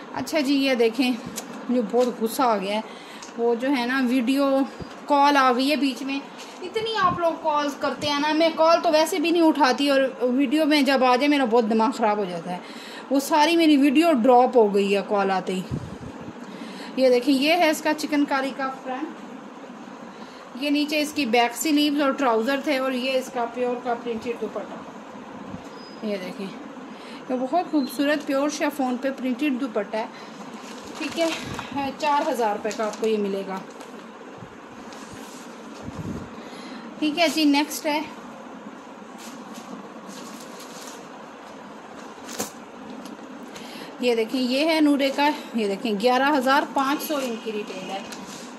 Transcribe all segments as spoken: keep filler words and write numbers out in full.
अच्छा जी, ये देखें, मुझे बहुत गुस्सा आ गया है। वो जो है ना वीडियो कॉल आ गई है बीच में, इतनी आप लोग कॉल्स करते हैं ना, मैं कॉल तो वैसे भी नहीं उठाती, और वीडियो में जब आ जाए मेरा बहुत दिमाग ख़राब हो जाता है। वो सारी मेरी वीडियो ड्रॉप हो गई है कॉल आते ही। ये देखें, ये है इसका चिकनकारी का फ्रंट, ये नीचे इसकी बैक स्लीव्स और ट्राउज़र थे, और ये इसका प्योर का प्रिंटेड दुपट्टा। ये देखें, ये बहुत खूबसूरत प्योर शिफॉन पे प्रिंटेड दुपट्टा है, ठीक है। चार हज़ार रुपये का आपको ये मिलेगा, ठीक है जी। नेक्स्ट है, ये देखें, ये है नूरे का, ये देखें ग्यारह हज़ार पाँच सौ इनकी रिटेल है।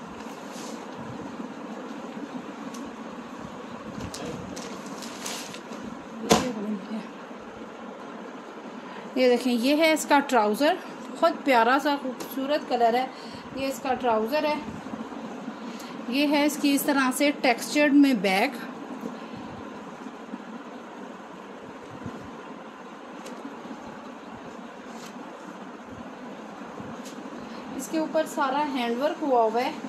ये देखें, ये है इसका ट्राउज़र, बहुत प्यारा सा खूबसूरत कलर है। ये इसका ट्राउज़र है, ये है इसकी इस तरह से टेक्सचर्ड में बैग, इसके ऊपर सारा हैंडवर्क हुआ हुआ है।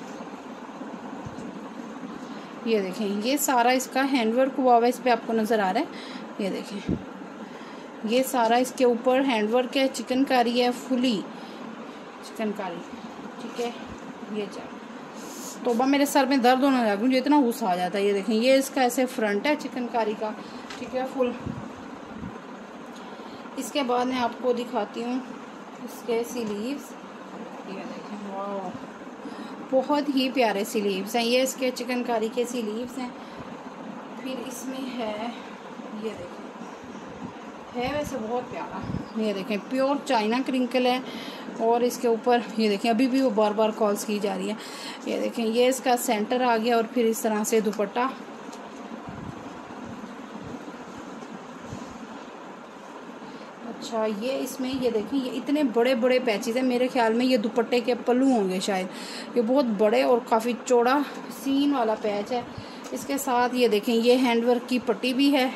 ये देखें, ये सारा इसका हैंडवर्क हुआ हुआ है, इस पे आपको नज़र आ रहा है। ये देखें, ये सारा इसके ऊपर हैंडवर्क है, चिकनकारी है, फुली चिकनकारी, ठीक है। ये जा तो बा मेरे सर में दर्द होने लगा, मुझे इतना गुस्सा आ जाता है। ये देखें, ये इसका ऐसे फ्रंट है चिकनकारी का, ठीक है, फुल। इसके बाद मैं आपको दिखाती हूँ इसके स्लीव्स। ये देखें, वाह, बहुत ही प्यारे स्लीव्स हैं। ये इसके चिकनकारी के स्लीव्स हैं। फिर इसमें है, ये देखें, है वैसे बहुत प्यारा। ये देखें, प्योर चाइना क्रिंकल है, और इसके ऊपर ये देखें, अभी भी वो बार बार कॉल्स की जा रही है। ये देखें, ये इसका सेंटर आ गया, और फिर इस तरह से दुपट्टा। अच्छा, ये इसमें ये देखें, ये इतने बड़े बड़े पैचेस हैं, मेरे ख्याल में ये दुपट्टे के पल्लू होंगे शायद। ये बहुत बड़े और काफ़ी चौड़ा सीन वाला पैच है। इसके साथ ये देखें, ये हैंडवर्क की पट्टी भी है,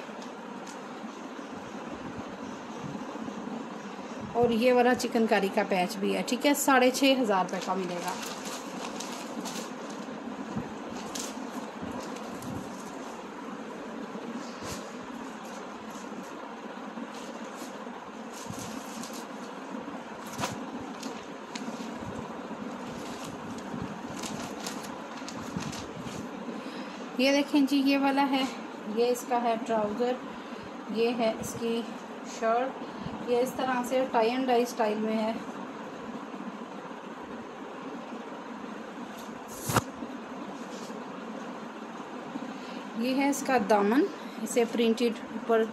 और ये वाला चिकनकारी का पैच भी है, ठीक है। साढ़े छः हज़ार रुपये का मिलेगा। ये देखें जी, ये वाला है, ये इसका है ट्राउज़र, ये है इसकी शर्ट। ये इस तरह से टाई एंड डाई स्टाइल में है। ये है इसका दामन, इसे प्रिंटेड ऊपर,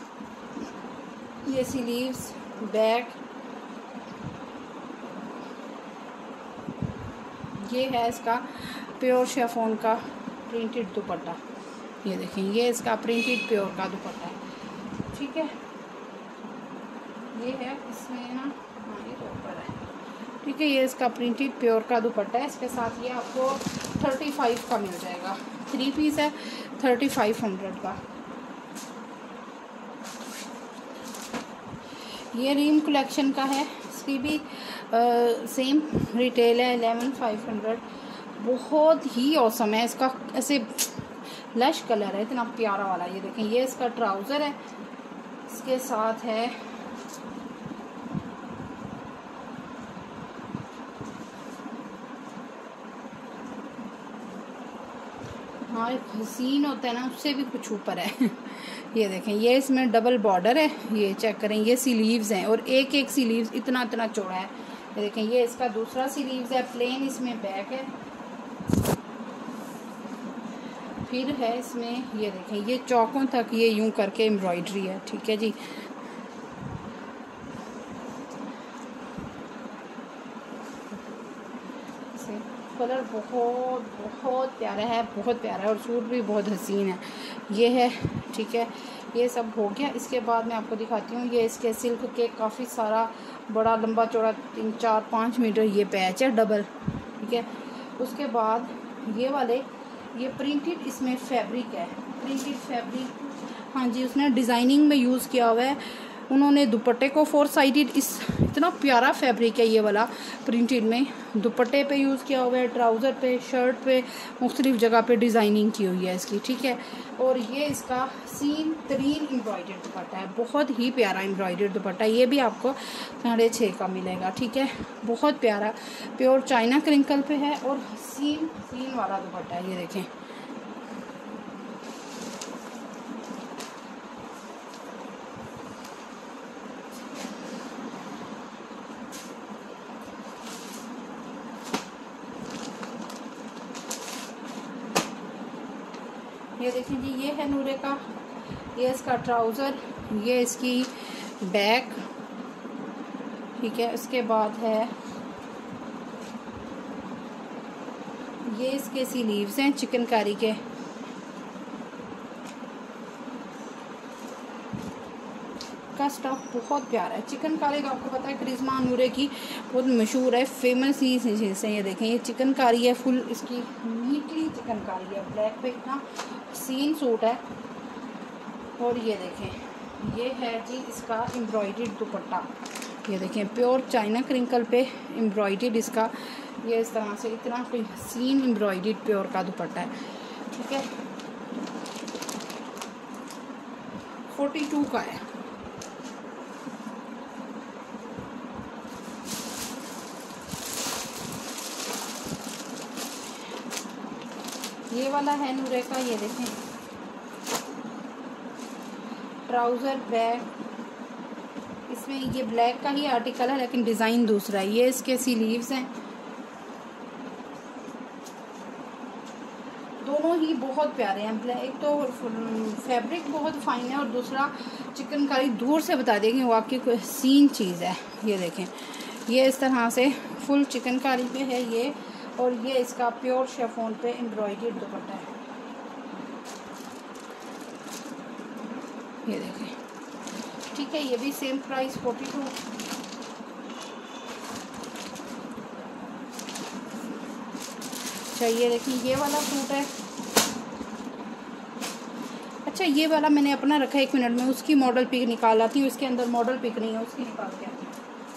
ये स्लीव्स, बैक, ये है इसका प्योर शिफॉन का प्रिंटेड दुपट्टा। ये देखें, ये इसका प्रिंटेड प्योर का दुपट्टा है, ठीक है। ये है इसमें ना, हाँ ये तो ऊपर है, ठीक है। ये इसका प्रिंटेड प्योर का दुपट्टा है। इसके साथ ये आपको थर्टी फाइव का मिल जाएगा, थ्री पीस है, थर्टी फाइव हंड्रेड का। ये रीम कलेक्शन का है, इसकी भी आ, सेम रिटेल है, एलेवन फाइव हंड्रेड। बहुत ही औसम है, इसका ऐसे लश कलर है, इतना प्यारा वाला। ये देखें, ये इसका ट्राउज़र है, इसके साथ है हाँ, एक हसीन होता है ना, उससे भी कुछ ऊपर है। ये देखें, ये इसमें डबल बॉर्डर है, ये चेक करें, ये स्लीव्स हैं, और एक एक स्लीव्स इतना इतना चौड़ा है। ये देखें, ये इसका दूसरा स्लीव्स है, प्लेन इसमें बैक है। फिर है इसमें, ये देखें, ये चौकों तक ये यूं करके एम्ब्रॉयडरी है, ठीक है जी। कलर बहुत बहुत प्यारा है, बहुत प्यारा है, और सूट भी बहुत हसीन है। ये है, ठीक है। ये सब हो गया। इसके बाद मैं आपको दिखाती हूँ, ये इसके सिल्क के काफ़ी सारा बड़ा लंबा चौड़ा तीन चार पाँच मीटर ये पैच है डबल, ठीक है। उसके बाद ये वाले, ये प्रिंटेड इसमें फैब्रिक है, प्रिंटेड फैब्रिक, हाँ जी, उसने डिज़ाइनिंग में यूज़ किया हुआ है उन्होंने दुपट्टे को फोर साइडेड इस इतना प्यारा फैब्रिक है ये वाला, प्रिंटेड में दुपट्टे पे यूज़ किया हुआ है, ट्राउज़र पे, शर्ट पे, मुख्तलिफ जगह पे डिज़ाइनिंग की हुई है इसकी, ठीक है। और ये इसका सीन तरीन एम्ब्रॉयडर्ड दुपट्टा है, बहुत ही प्यारा एम्ब्रॉयडर्ड दुपट्टा, ये भी आपको साढ़े छः का मिलेगा, ठीक है। बहुत प्यारा प्योर चाइना क्रिंकल पे है और सीन सीन वाला दुपट्टा है, ये देखें। ये देखें जी, ये है नूरे का, ये इसका ट्राउज़र, ये इसकी बैक, ठीक है। उसके बाद है ये इसके स्लीव्स हैं चिकनकारी के, का स्टफ बहुत प्यारा है। चिकनकारी का आपको पता है करिश्मा नूरे की बहुत मशहूर है, फेमस ही चीज़ है। ये देखें, ये चिकनकारी है, फुल इसकी नीटली चिकनकारी है, ब्लैक पे इतना सीन सूट है। और ये देखें, ये है जी इसका एम्ब्रॉयडर्ड दुपट्टा, ये देखें प्योर चाइना क्रिंकल पे एम्ब्रॉयडर्ड इसका, ये इस तरह से इतना कोई सीन एम्ब्रॉयडर्ड प्योर का दुपट्टा है, ठीक है। फोर्टी टू का है। ये वाला है नूरे का, ये देखें ट्राउज़र बैक, इसमें ये ब्लैक का ही आर्टिकल है लेकिन डिज़ाइन दूसरा है। ये इसके स्लीव्स हैं, दोनों ही बहुत प्यारे हैं। ब्लैक तो फैब्रिक बहुत फाइन है और दूसरा चिकनकारी दूर से बता देंगे वाकई कोई सीन चीज़ है। ये देखें, ये इस तरह से फुल चिकनकारी पे है ये, और ये इसका प्योर शेफोन पे एम्ब्रॉयडर्ड दुपट्टा है, ये देखें, ठीक है। ये भी सेम प्राइस फोर्टी टू। अच्छा ये देखें, ये वाला सूट है। अच्छा ये वाला मैंने अपना रखा है, एक मिनट में उसकी मॉडल पिक निकाल आती हूँ, इसके अंदर मॉडल पिक नहीं है, उसकी निकाल के आती हूँ।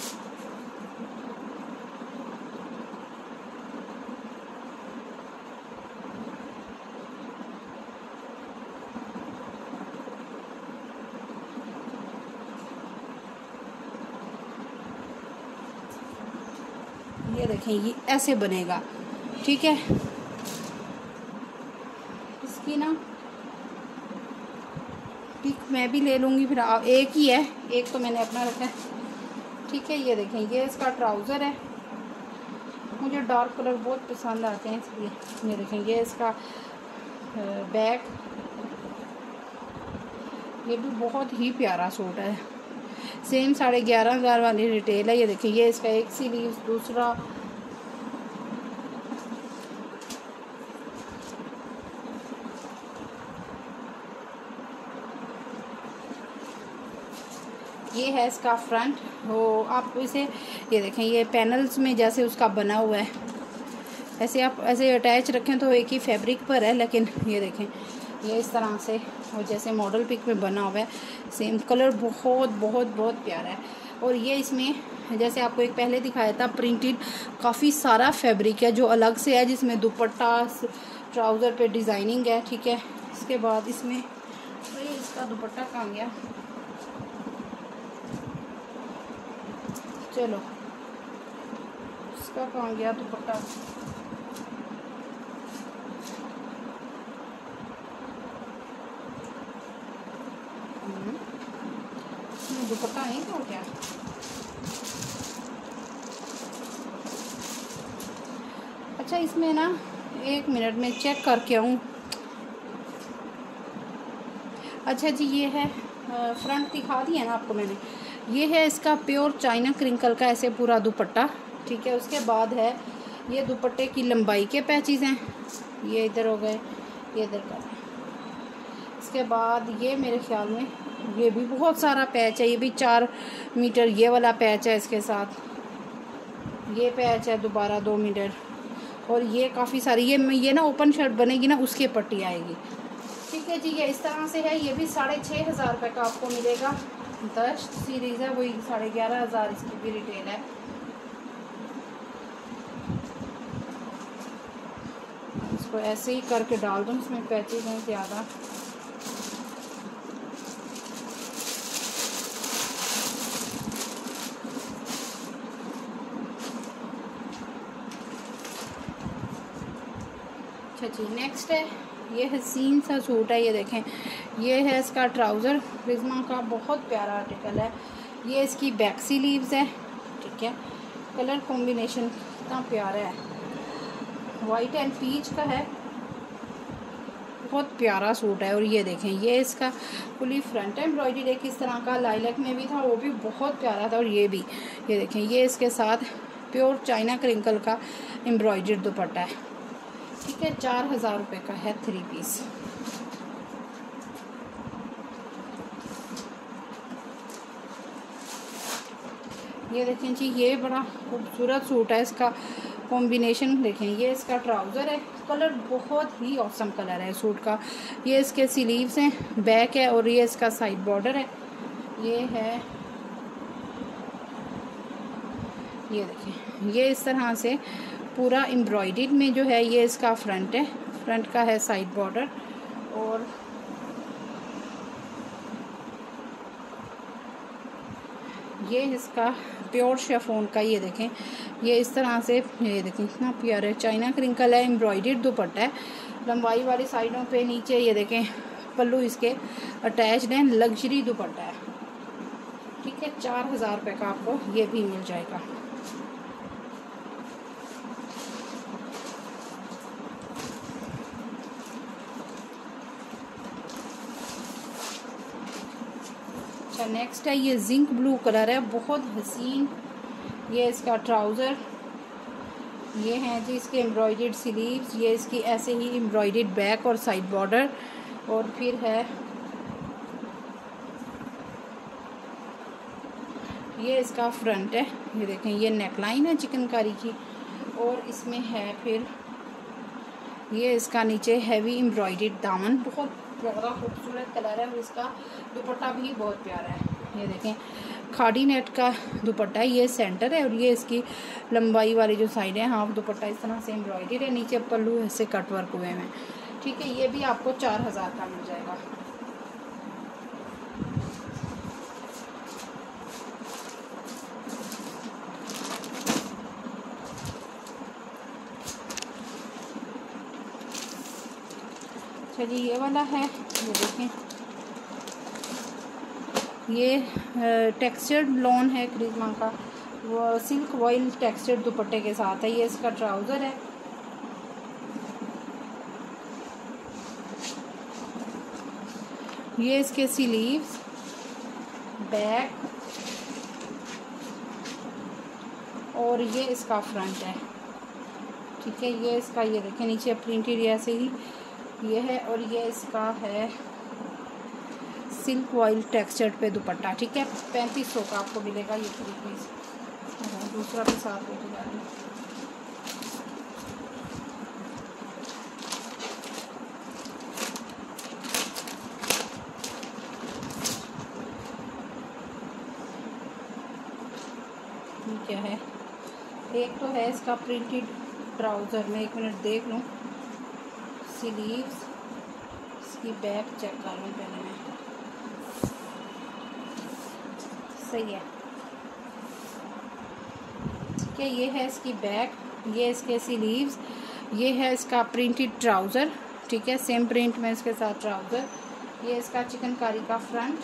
ये देखें, ये ऐसे बनेगा, ठीक है। इसकी ना पिक मैं भी ले लूँगी, फिर एक ही है, एक तो मैंने अपना रखा है, ठीक है। ये देखें, ये इसका ट्राउज़र है, मुझे डार्क कलर बहुत पसंद आते हैं इसलिए। ये देखें, ये इसका बैक, ये भी बहुत ही प्यारा सूट है, सेम साढ़े ग्यारह हज़ार वाली रिटेल है। ये देखिए, ये इसका एक स्लीव्स, दूसरा ये है इसका फ्रंट। वो आप इसे ये देखें, ये पैनल्स में जैसे उसका बना हुआ है, ऐसे आप ऐसे अटैच रखें तो एक ही फैब्रिक पर है, लेकिन ये देखें ये इस तरह से वो जैसे मॉडल पिक में बना हुआ है, सेम कलर बहुत बहुत बहुत प्यारा है। और ये इसमें जैसे आपको एक पहले दिखाया था प्रिंटेड, काफ़ी सारा फैब्रिक है जो अलग से है, जिसमें दुपट्टा ट्राउज़र पे डिज़ाइनिंग है, ठीक है। इसके बाद इसमें तो ये इसका दुपट्टा कहाँ गया, चलो इसका कहाँ गया दुपट्टा, दुपट्टा नहीं था क्या। अच्छा इसमें ना एक मिनट में चेक करके आऊँ। अच्छा जी, ये है फ्रंट दिखा दिया ना आपको मैंने, ये है इसका प्योर चाइना क्रिंकल का ऐसे पूरा दुपट्टा, ठीक है। उसके बाद है ये दुपट्टे की लंबाई के पैचेस हैं, ये इधर हो गए, ये इधर का। इसके बाद ये मेरे ख्याल में ये भी बहुत सारा पैच है, ये भी चार मीटर ये वाला पैच है, इसके साथ ये पैच है दोबारा दो मीटर, और ये काफ़ी सारी ये ये ना ओपन शर्ट बनेगी ना उसके पट्टी आएगी, ठीक है जी। ये इस तरह से है, ये भी साढ़े छः हज़ार रुपये का आपको मिलेगा। दश्त सीरीज़ है, वही साढ़े ग्यारह हज़ार इसकी भी रिटेल है। इसको ऐसे ही करके डाल दूँ, इसमें पैचेज हैं ज़्यादा। अच्छा जी, नेक्स्ट है ये हसीन सा सूट है, ये देखें, ये है इसका ट्राउज़र प्रिज्मा का, बहुत प्यारा आर्टिकल है। ये इसकी बैक स्लीव्स है, ठीक है। कलर कॉम्बिनेशन कितना प्यारा है, वाइट एंड पीच का है, बहुत प्यारा सूट है। और ये देखें, ये इसका फुली फ्रंट एम्ब्रॉयडरी है, किस तरह का लाइलैक में भी था, वो भी बहुत प्यारा था। और ये भी, ये देखें, ये इसके साथ प्योर चाइना क्रिंकल का एम्ब्रॉयडर्ड दुपट्टा है, ठीक है। चार हज़ार रुपये का है थ्री पीस। ये देखें जी, ये बड़ा खूबसूरत सूट है, इसका कॉम्बिनेशन देखें। ये इसका ट्राउज़र है, कलर बहुत ही औसम कलर है सूट का। ये इसके स्लीव्स हैं, बैक है, और ये इसका साइड बॉर्डर है। ये है, ये देखें, ये इस तरह से पूरा एम्ब्रॉयडर्ड में जो है, ये इसका फ्रंट है, फ्रंट का है साइड बॉर्डर। और ये इसका प्योर शिफॉन का, ये देखें, ये इस तरह से, ये देखें कितना प्यारा है, चाइना क्रिंकल है, एम्ब्रॉयडर्ड दुपट्टा है, लंबाई वाली साइडों पे नीचे ये देखें पल्लू इसके अटैच्ड हैं, लग्जरी दुपट्टा है, ठीक है। चार हज़ार रुपये का आपको ये भी मिल जाएगा। अच्छा, नेक्स्ट है ये जिंक ब्लू कलर है, बहुत हसीन। ये इसका ट्राउज़र, ये हैं जी इसके एम्ब्रॉयडर्ड स्लीव्स, ये इसकी ऐसे ही एम्ब्रॉयडर्ड बैक और साइड बॉर्डर। और फिर है ये इसका फ्रंट है, ये देखें, ये नेकलाइन है चिकनकारी की। और इसमें है फिर ये इसका नीचे हैवी एम्ब्रॉयडर्ड दामन, बहुत प्यारा खूबसूरत कलर है। और इसका दुपट्टा भी बहुत प्यारा है, ये देखें, खाड़ी नेट का दुपट्टा है, ये सेंटर है। और ये इसकी लंबाई वाली जो साइड है, हाफ दुपट्टा इस तरह से एम्ब्रॉयडर्ड है, नीचे पल्लू ऐसे कट वर्क हुए हैं, ठीक है। ये भी आपको चार हज़ार का मिल जाएगा। अच्छा जी, ये वाला है, ये देखें, ये टेक्सचर्ड लॉन है क्रिज्मा का, वो सिल्क वॉइल टेक्सचर्ड दुपट्टे के साथ है। ये इसका ट्राउज़र है, ये इसके स्लीव्स, बैक, और ये इसका फ्रंट है, ठीक है। ये इसका, ये देखें, नीचे प्रिंटेड ऐसे ही ये है। और ये इसका है सिल्क वॉइल टेक्सचर्ड पे दुपट्टा, ठीक है। पैंतीस सौ का आपको मिलेगा ये थ्री पीस। दूसरा भी साथ लेके जा रही हूँ। क्या है, एक तो है इसका प्रिंटेड ट्राउज़र में, एक मिनट देख लूँ, स्लीव्स, इसकी बैक चेक कर लूँ पहले मैं, सही है, ठीक है। ये है इसकी बैक, ये इसके स्लीव्स, ये है इसका प्रिंटेड ट्राउज़र, ठीक है, सेम प्रिंट में इसके साथ ट्राउज़र। ये इसका चिकनकारी का फ्रंट,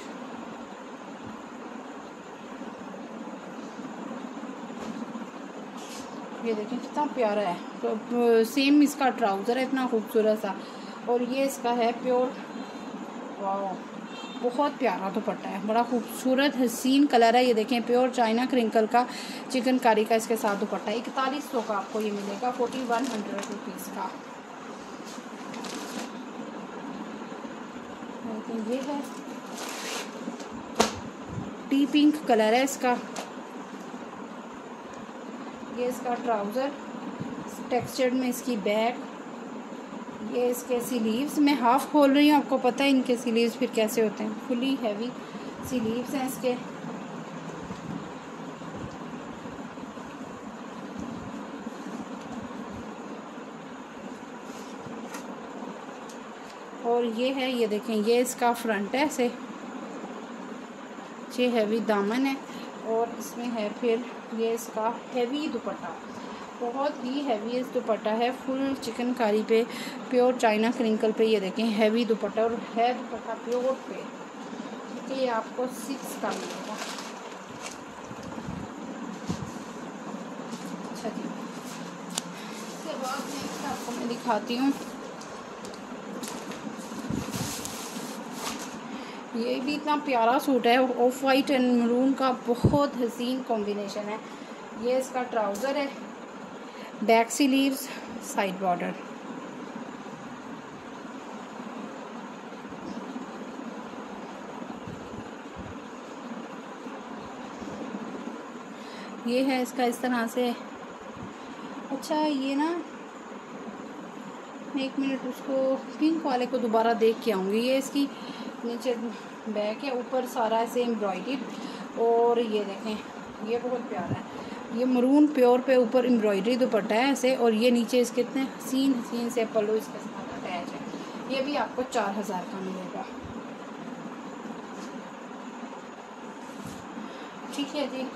ये देखिए कितना प्यारा है, तो सेम इसका ट्राउज़र है, इतना खूबसूरत सा। और ये इसका है प्योर, वाह, बहुत प्यारा दुपट्टा है, बड़ा खूबसूरत हसीन कलर है। ये देखें, प्योर चाइना क्रिंकल का चिकनकारी का इसके साथ दुपट्टा, इकतालीस सौ का आपको ये मिलेगा, फोर्टी वन हंड्रेड रुपीज़ का। ये है टी पिंक कलर है इसका, ये इसका ट्राउज़र टेक्सचर्ड में, इसकी बैक, ये इसके स्लीव्स। मैं हाफ खोल रही हूँ, आपको पता है इनके स्लीव्स फिर कैसे होते हैं, फुली हैवी स्लीव्स हैं इसके। और ये है, ये देखें, ये इसका फ्रंट है ऐसे, ये हैवी दामन है और इसमें है फिर ये इसका हैवी दुपट्टा, बहुत ही हैवी इस दुपट्टा है, फुल चिकनकारी पे, प्योर चाइना क्रिंकल पे। ये देखें हैवी दुपट्टा और है दुपट्टा प्योर पे, ठीक है। ये आपको सिक्स का मिलेगा। अच्छा जी, इसके बाद नेक्स्ट आपको मैं दिखाती हूँ, ये भी इतना प्यारा सूट है, ऑफ वाइट एंड मरून का बहुत हसीन कॉम्बिनेशन है। ये इसका ट्राउज़र है, बैक स्लीव्स, साइड बॉर्डर। ये है इसका इस तरह से। अच्छा ये ना, एक मिनट उसको पिंक वाले को दोबारा देख के आऊँगी। ये इसकी नीचे बैक है, ऊपर सारा ऐसे एम्ब्रॉयडर्ड, और ये देखें ये बहुत प्यारा है, ये मरून प्योर पे ऊपर एम्ब्रॉयडरी दुपट्टा है ऐसे, और ये नीचे इसके इतने हसीन हसीन से पल्लू इसके साथ अटैच है। ये भी आपको चार हज़ार का मिलेगा, ठीक है जी।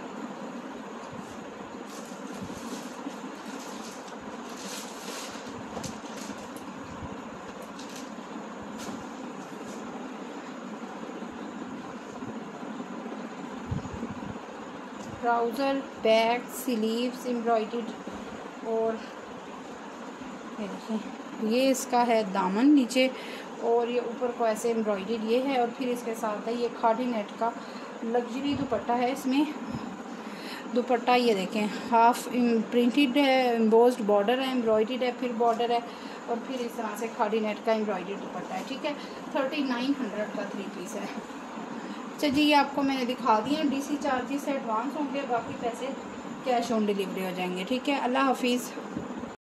ट्राउज़र, बैक, स्लीव्स एम्ब्रॉयडर्ड, और ये देखें ये इसका है दामन नीचे, और ये ऊपर को ऐसे एम्ब्रॉयडर्ड ये है, और फिर इसके साथ है ये खादी नेट का लग्जरी दुपट्टा है। इसमें दुपट्टा ये देखें हाफ प्रिंटेड है, एम्बोस्ड बॉर्डर है, एम्ब्रॉयडर्ड है, फिर बॉर्डर है, और फिर इस तरह से खादी नेट का एम्ब्रॉयडर्ड दुपट्टा है, ठीक है। थर्टी नाइन हंड्रेड का थ्री पीस है। अच्छा जी, ये आपको मैंने दिखा दिया, डीसी चार्जेस एडवांस होंगे, बाकी पैसे कैश ऑन डिलीवरी हो जाएंगे, ठीक है। अल्लाह हाफिज़।